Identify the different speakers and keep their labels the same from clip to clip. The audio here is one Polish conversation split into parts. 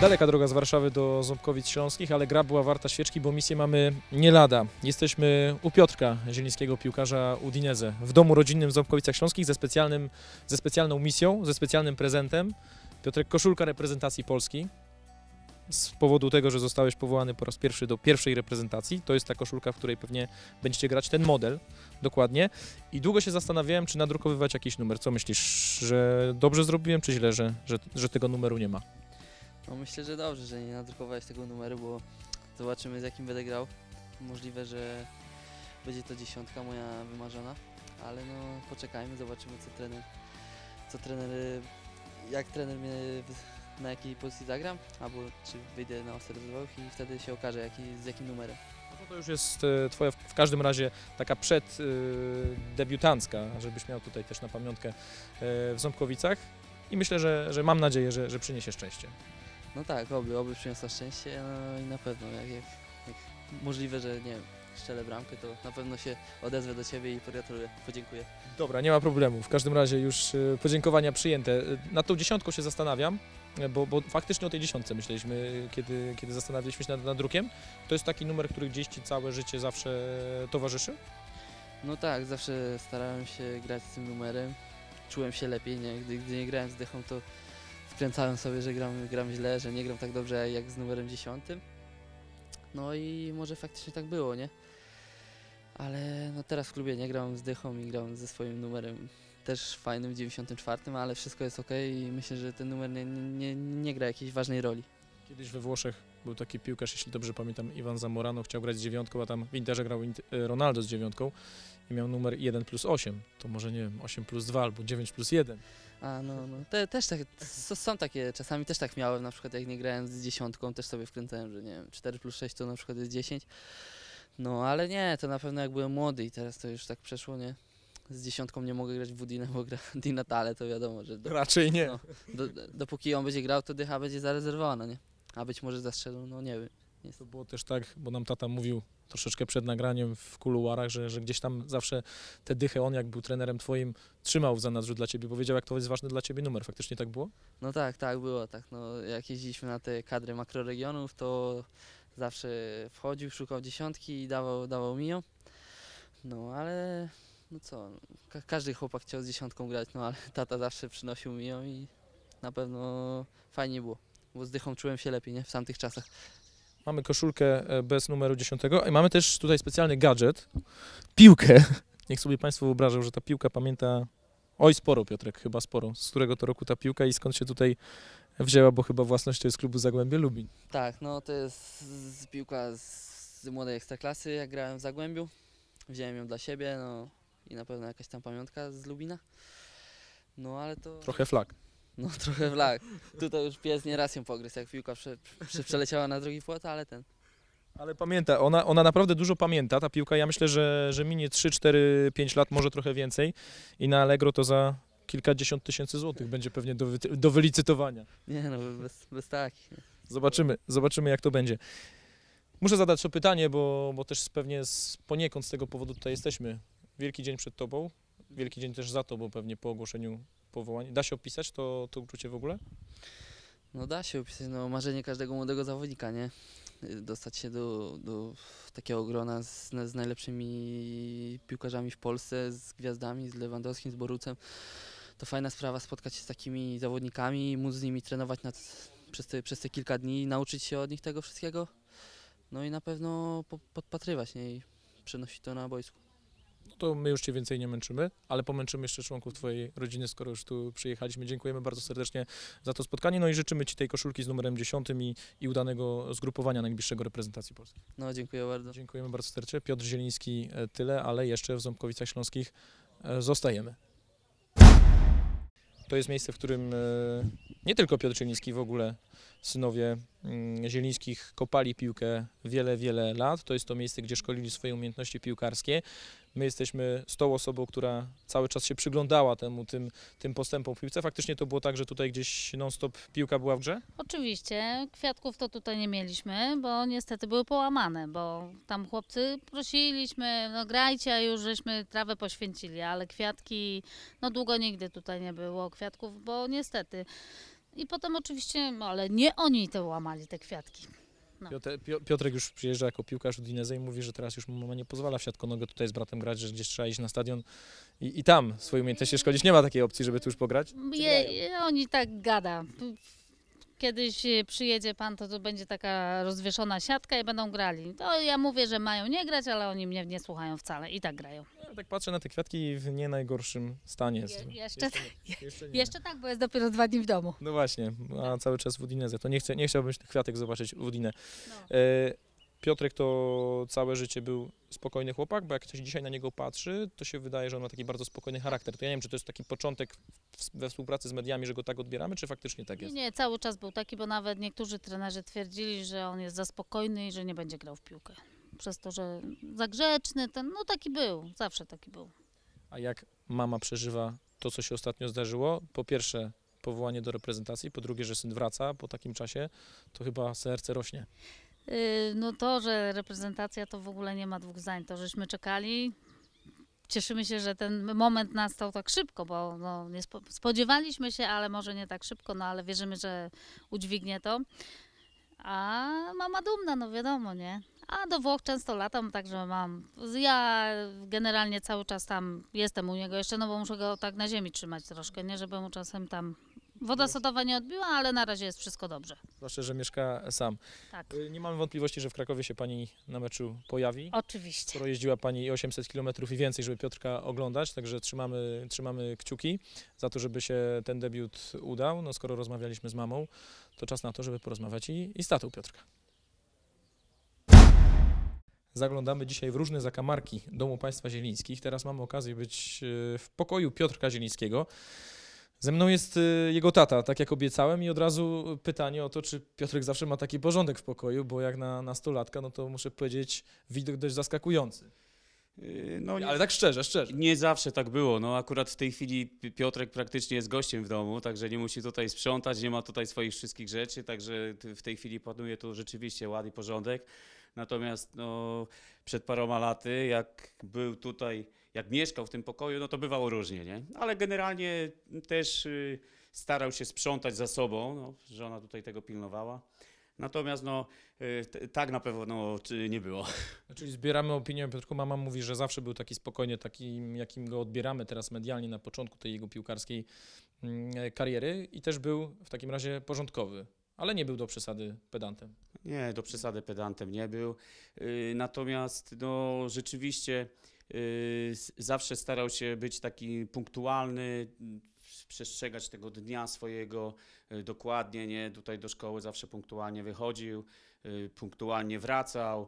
Speaker 1: Daleka droga z Warszawy do Ząbkowic Śląskich, ale gra była warta świeczki, bo misję mamy nie lada. Jesteśmy u Piotrka Zielińskiego, piłkarza Udinese, w domu rodzinnym w Ząbkowicach Śląskich ze specjalną misją, ze specjalnym prezentem. Piotrek, koszulka reprezentacji Polski. Z powodu tego, że zostałeś powołany po raz pierwszy do pierwszej reprezentacji. To jest ta koszulka, w której pewnie będziecie grać, ten model dokładnie. I długo się zastanawiałem, czy nadrukowywać jakiś numer. Co myślisz, że dobrze zrobiłem, czy źle, że tego numeru nie ma?
Speaker 2: No myślę, że dobrze, że nie nadrukowałeś tego numeru, bo zobaczymy, z jakim będę grał. Możliwe, że będzie to 10 moja wymarzona, ale no poczekajmy, zobaczymy jak trener mnie na jakiej pozycji zagram, albo czy wyjdę na ostry rozwałów i wtedy się okaże z jakim numerem.
Speaker 1: No to już jest twoja w każdym razie taka przeddebiutancka, żebyś miał tutaj też na pamiątkę w Ząbkowicach i myślę, że mam nadzieję, że przyniesie szczęście.
Speaker 2: No tak, oby przyniosła szczęście, no i na pewno jak możliwe, że nie wiem, strzelę bramkę, to na pewno się odezwę do Ciebie i pogratuluję, podziękuję.
Speaker 1: Dobra, nie ma problemu. W każdym razie już podziękowania przyjęte. Nad tą 10 się zastanawiam, bo faktycznie o tej 10 myśleliśmy, kiedy zastanawialiśmy się nad drukiem. To jest taki numer, który gdzieś Ci całe życie zawsze towarzyszy?
Speaker 2: No tak, zawsze starałem się grać z tym numerem. Czułem się lepiej, nie? Gdy nie grałem z Dychą, to wkręcałem sobie, że gram źle, że nie gram tak dobrze jak z numerem 10. No i może faktycznie tak było, nie? Ale no teraz w klubie nie gram z Dychą i gram ze swoim numerem też fajnym w 94, ale wszystko jest ok i myślę, że ten numer nie gra jakiejś ważnej roli.
Speaker 1: Kiedyś we Włoszech był taki piłkarz, jeśli dobrze pamiętam, Ivan Zamorano, chciał grać z 9, a tam w Interze grał Ronaldo z 9 i miał numer 1+8. To może nie wiem, 8+2 albo 9+1.
Speaker 2: A no, też tak, są takie, czasami też tak miałem, na przykład jak nie grałem z 10, też sobie wkręcałem, że nie wiem, 4+6 to na przykład jest 10. No ale nie, to na pewno jak byłem młody i teraz to już tak przeszło, nie? Z 10 nie mogę grać w Udine, bo gra Di Natale, to wiadomo, że...
Speaker 1: Raczej nie.
Speaker 2: No, dopóki on będzie grał, to Dycha będzie zarezerwowana, nie? A być może zastrzelą, no nie wiem.
Speaker 1: To było też tak, bo nam tata mówił troszeczkę przed nagraniem w kuluarach, że gdzieś tam zawsze tę Dychę on, jak był trenerem twoim, trzymał w zanadrzu dla ciebie, powiedział, jak to jest ważny dla ciebie numer. Faktycznie tak było?
Speaker 2: No tak, było tak. No, jak jeździliśmy na te kadry makroregionów, to zawsze wchodził, szukał 10 i dawał mi ją. No ale no co, każdy chłopak chciał z 10 grać, no ale tata zawsze przynosił mi ją i na pewno fajnie było, bo z Dychą czułem się lepiej, nie? W tamtych czasach.
Speaker 1: Mamy koszulkę bez numeru 10 i mamy też tutaj specjalny gadżet, piłkę. Niech sobie Państwo wyobrażą, że ta piłka pamięta, oj sporo Piotrek, chyba sporo, z którego to roku ta piłka i skąd się tutaj wzięła, bo chyba własność to jest klubu Zagłębie Lubin.
Speaker 2: Tak, no to jest piłka z młodej ekstraklasy, jak grałem w Zagłębiu. Wziąłem ją dla siebie, no i na pewno jakaś tam pamiątka z Lubina. No ale to...
Speaker 1: Trochę flag.
Speaker 2: No trochę flag. Tutaj już pies nieraz ją pogryzł, jak piłka przeleciała na drugi płot, ale ten...
Speaker 1: Ale pamięta, ona naprawdę dużo pamięta, ta piłka. Ja myślę, że minie 3, 4, 5 lat, może trochę więcej i na Allegro to za kilkadziesiąt tysięcy złotych będzie pewnie do wylicytowania.
Speaker 2: Nie no, bez takich.
Speaker 1: Zobaczymy jak to będzie. Muszę zadać to pytanie, bo też pewnie poniekąd z tego powodu tutaj jesteśmy. Wielki dzień przed tobą, wielki dzień też za tobą pewnie po ogłoszeniu powołania. Da się opisać to uczucie w ogóle?
Speaker 2: No da się opisać, no marzenie każdego młodego zawodnika, nie? Dostać się do takiego grona z najlepszymi piłkarzami w Polsce, z gwiazdami, z Lewandowskim, z Borucem. To fajna sprawa spotkać się z takimi zawodnikami, móc z nimi trenować przez te kilka dni, nauczyć się od nich tego wszystkiego. No i na pewno podpatrywać, nie? I przenosić to na boisku.
Speaker 1: No to my już Cię więcej nie męczymy, ale pomęczymy jeszcze członków Twojej rodziny, skoro już tu przyjechaliśmy. Dziękujemy bardzo serdecznie za to spotkanie, no i życzymy Ci tej koszulki z numerem 10 i udanego zgrupowania najbliższego reprezentacji Polski.
Speaker 2: No dziękuję bardzo.
Speaker 1: Dziękujemy bardzo serdecznie. Piotr Zieliński tyle, ale jeszcze w Ząbkowicach Śląskich zostajemy. To jest miejsce, w którym nie tylko Piotr Zieliński, w ogóle synowie Zielińskich kopali piłkę wiele lat. To jest to miejsce, gdzie szkolili swoje umiejętności piłkarskie. My jesteśmy z tą osobą, która cały czas się przyglądała tym postępom w piłce. Faktycznie to było tak, że tutaj gdzieś non-stop piłka była w grze?
Speaker 3: Oczywiście, kwiatków to tutaj nie mieliśmy, bo niestety były połamane, bo tam chłopcy prosiliśmy, no grajcie, a już żeśmy trawę poświęcili, ale kwiatki, no długo nigdy tutaj nie było kwiatków, bo niestety I potem oczywiście, no, ale nie oni to łamali te kwiatki. No.
Speaker 1: Piotrek już przyjeżdża jako piłkarz Udinese i mówi, że teraz już mu mama nie pozwala w siatkonogę tutaj z bratem grać, że gdzieś trzeba iść na stadion i tam swoje umiejętności szkolić. Nie ma takiej opcji, żeby tu już pograć.
Speaker 3: Oni tak gada. Kiedyś przyjedzie pan, to będzie taka rozwieszona siatka i będą grali. To ja mówię, że mają nie grać, ale oni mnie nie słuchają wcale i tak grają.
Speaker 1: Ja tak patrzę na te kwiatki w nie najgorszym stanie.
Speaker 3: Jeszcze tak, bo jest dopiero 2 dni w domu.
Speaker 1: No właśnie, a cały czas w Udinese. To nie chciałbym tych kwiatek zobaczyć w Udine.
Speaker 3: No.
Speaker 1: Piotrek to całe życie był spokojny chłopak, bo jak ktoś dzisiaj na niego patrzy, to się wydaje, że on ma taki bardzo spokojny charakter. To ja nie wiem, czy to jest taki początek we współpracy z mediami, że go tak odbieramy, czy faktycznie tak jest?
Speaker 3: Nie, cały czas był taki, bo nawet niektórzy trenerzy twierdzili, że on jest za spokojny i że nie będzie grał w piłkę. Przez to, że za grzeczny, no taki był, zawsze taki był.
Speaker 1: A jak mama przeżywa to, co się ostatnio zdarzyło? Po pierwsze powołanie do reprezentacji, po drugie, że syn wraca po takim czasie, to chyba serce rośnie.
Speaker 3: No to, że reprezentacja to w ogóle nie ma dwóch zdań, to żeśmy czekali. Cieszymy się, że ten moment nastał tak szybko, bo no, nie spodziewaliśmy się, ale może nie tak szybko, no ale wierzymy, że udźwignie to. A mama dumna, no wiadomo, nie? A do Włoch często latam, także ja generalnie cały czas tam jestem u niego jeszcze, no bo muszę go tak na ziemi trzymać troszkę, nie? Żeby mu czasem tam woda sodowa nie odbiła, ale na razie jest wszystko dobrze.
Speaker 1: Zwłaszcza, że mieszka sam.
Speaker 3: Tak.
Speaker 1: Nie mamy wątpliwości, że w Krakowie się pani na meczu pojawi.
Speaker 3: Oczywiście.
Speaker 1: Skoro jeździła pani 800 km i więcej, żeby Piotrka oglądać, także trzymamy kciuki za to, żeby się ten debiut udał. No skoro rozmawialiśmy z mamą, to czas na to, żeby porozmawiać i z tatą Piotrka. Zaglądamy dzisiaj w różne zakamarki Domu Państwa Zielińskich. Teraz mamy okazję być w pokoju Piotrka Zielińskiego. Ze mną jest jego tata, tak jak obiecałem, i od razu pytanie o to, czy Piotrek zawsze ma taki porządek w pokoju, bo jak na nastolatka, no to muszę powiedzieć, widok dość zaskakujący.
Speaker 4: No,
Speaker 1: Ale tak szczerze.
Speaker 4: Nie zawsze tak było. No, akurat w tej chwili Piotrek praktycznie jest gościem w domu, także nie musi tutaj sprzątać, nie ma tutaj swoich wszystkich rzeczy, także w tej chwili panuje tu rzeczywiście ład i porządek. Natomiast no, przed paroma laty, jak był tutaj, jak mieszkał w tym pokoju, no to bywało różnie, nie? Ale generalnie też starał się sprzątać za sobą, no, żona tutaj tego pilnowała. Natomiast no, tak na pewno nie było.
Speaker 1: Czyli zbieramy opinię o Piotrku. Mama mówi, że zawsze był taki spokojny, takim jakim go odbieramy teraz medialnie na początku tej jego piłkarskiej kariery i też był w takim razie porządkowy, ale nie był do przesady pedantem.
Speaker 4: Nie, do przesady pedantem nie był. Natomiast no, rzeczywiście zawsze starał się być taki punktualny, przestrzegać tego dnia swojego dokładnie, nie? Tutaj do szkoły zawsze punktualnie wychodził, punktualnie wracał,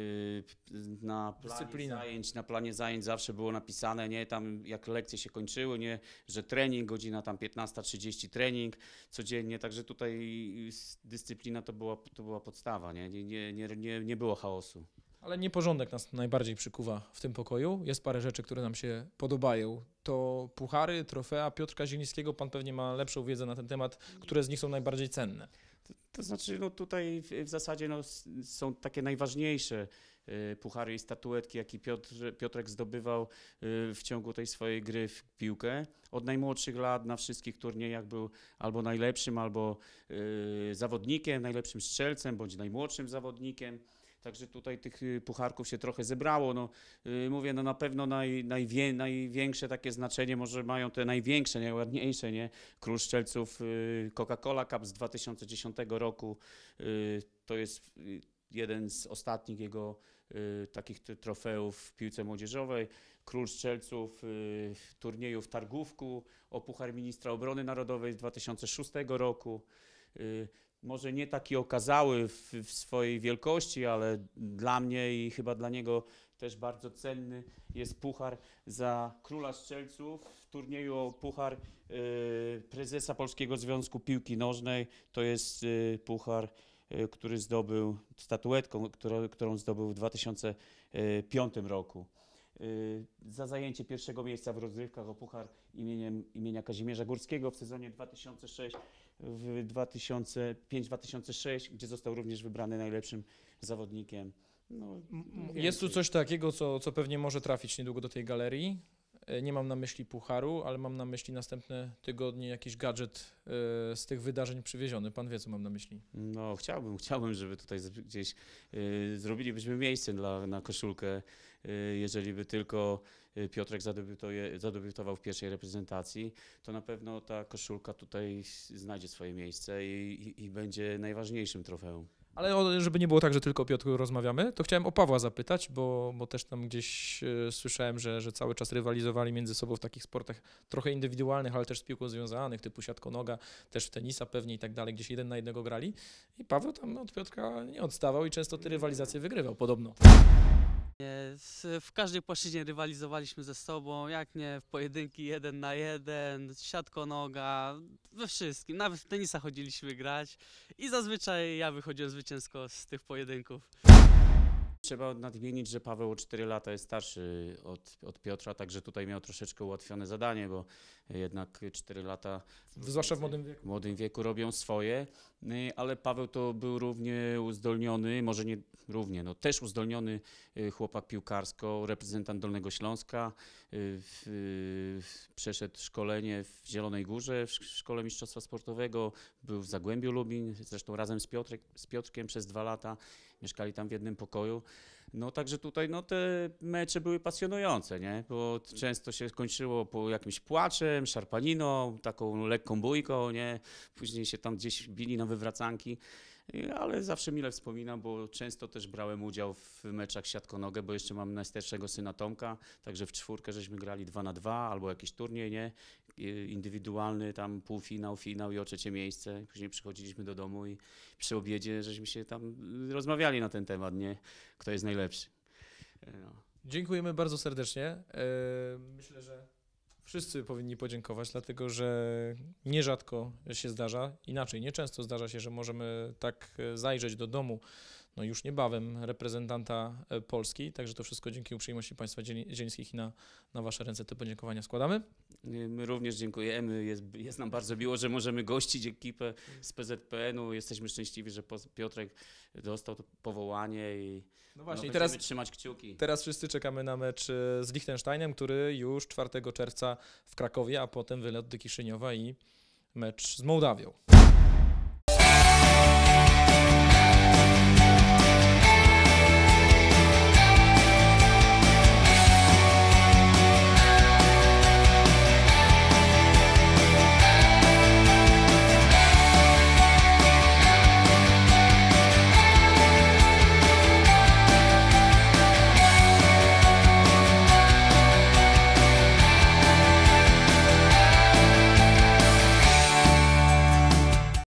Speaker 4: na planie zajęć zawsze było napisane, nie? Tam jak lekcje się kończyły, nie? Że trening, godzina tam 15:30 trening codziennie, także tutaj dyscyplina to była podstawa, nie? Nie było chaosu.
Speaker 1: Ale nieporządek nas najbardziej przykuwa w tym pokoju. Jest parę rzeczy, które nam się podobają. To puchary, trofea Piotrka Zielińskiego. Pan pewnie ma lepszą wiedzę na ten temat, które z nich są najbardziej cenne.
Speaker 4: To znaczy, no tutaj w zasadzie no, są takie najważniejsze puchary i statuetki, jakie Piotrek zdobywał w ciągu tej swojej gry w piłkę. Od najmłodszych lat na wszystkich turniejach był albo najlepszym, albo zawodnikiem, najlepszym strzelcem, bądź najmłodszym zawodnikiem. Także tutaj tych pucharków się trochę zebrało. No, mówię, no na pewno największe takie znaczenie może mają te największe, najładniejsze, nie? Król Strzelców Coca-Cola Cup z 2010 roku. To jest jeden z ostatnich jego takich trofeów w piłce młodzieżowej. Król Strzelców turnieju w Targówku o Puchar Ministra Obrony Narodowej z 2006 roku. Może nie taki okazały w swojej wielkości, ale dla mnie i chyba dla niego też bardzo cenny jest puchar za Króla Strzelców w turnieju o Puchar Prezesa Polskiego Związku Piłki Nożnej. To jest puchar, który zdobył, statuetką, którą zdobył w 2005 roku. Za zajęcie pierwszego miejsca w rozgrywkach o puchar imienia Kazimierza Górskiego w sezonie 2006 w 2005-2006, gdzie został również wybrany najlepszym zawodnikiem. No,
Speaker 1: jest tu coś takiego, co pewnie może trafić niedługo do tej galerii. nie mam na myśli pucharu, ale mam na myśli następne tygodnie jakiś gadżet z tych wydarzeń przywieziony. Pan wie, co mam na myśli.
Speaker 4: No chciałbym, żeby tutaj gdzieś zrobilibyśmy miejsce na koszulkę, jeżeli by tylko Piotrek zadebiutował w pierwszej reprezentacji, to na pewno ta koszulka tutaj znajdzie swoje miejsce i będzie najważniejszym trofeum.
Speaker 1: Ale żeby nie było tak, że tylko o Piotrku rozmawiamy, to chciałem o Pawła zapytać, bo też tam gdzieś słyszałem, że cały czas rywalizowali między sobą w takich sportach trochę indywidualnych, ale też z piłką związanych, typu siatkonoga, też w tenisa pewnie i tak dalej, gdzieś 1 na 1 grali. I Paweł tam od Piotrka nie odstawał i często te rywalizacje wygrywał, podobno.
Speaker 5: W każdej płaszczyźnie rywalizowaliśmy ze sobą, jak nie w pojedynki 1 na 1, siatkonoga, we wszystkim. Nawet w tenisa chodziliśmy grać i zazwyczaj ja wychodziłem zwycięsko z tych pojedynków.
Speaker 4: Trzeba nadmienić, że Paweł o 4 lata jest starszy od Piotra, także tutaj miał troszeczkę ułatwione zadanie, bo jednak 4 lata
Speaker 1: Zwłaszcza w młodym wieku.
Speaker 4: w młodym wieku robią swoje, ale Paweł to był równie uzdolniony, może nie równie, no też uzdolniony chłopak piłkarsko, reprezentant Dolnego Śląska, przeszedł szkolenie w Zielonej Górze, w Szkole Mistrzostwa Sportowego, był w Zagłębiu Lubin, zresztą razem z Piotrkiem przez 2 lata, mieszkali tam w jednym pokoju. No także tutaj no, te mecze były pasjonujące, nie? Bo często się kończyło po jakimś płaczem, szarpaniną, taką lekką bójką, nie? Później się tam gdzieś bili na wywracanki, ale zawsze mile wspominam, bo często też brałem udział w meczach siatkonogę, bo jeszcze mam najstarszego syna Tomka, także w 4 żeśmy grali 2 na 2 albo jakiś turniej, nie? Indywidualny, tam półfinał, finał i o 3 miejsce. Później przychodziliśmy do domu i przy obiedzie żeśmy się tam rozmawiali na ten temat, nie? Kto jest najlepszy. No.
Speaker 1: Dziękujemy bardzo serdecznie. Myślę, że wszyscy powinni podziękować, dlatego że nierzadko się zdarza, inaczej, nieczęsto zdarza się, że możemy tak zajrzeć do domu, no już niebawem, reprezentanta Polski, także to wszystko dzięki uprzejmości państwa zielińskich i na wasze ręce te podziękowania składamy.
Speaker 4: My również dziękujemy. Jest nam bardzo miło, że możemy gościć ekipę z PZPN-u. Jesteśmy szczęśliwi, że Piotrek dostał to powołanie i
Speaker 1: No właśnie, i
Speaker 4: będziemy
Speaker 1: teraz
Speaker 4: trzymać kciuki.
Speaker 1: Teraz wszyscy czekamy na mecz z Liechtensteinem, który już 4 czerwca w Krakowie, a potem wylet do Kiszyniowa i mecz z Mołdawią.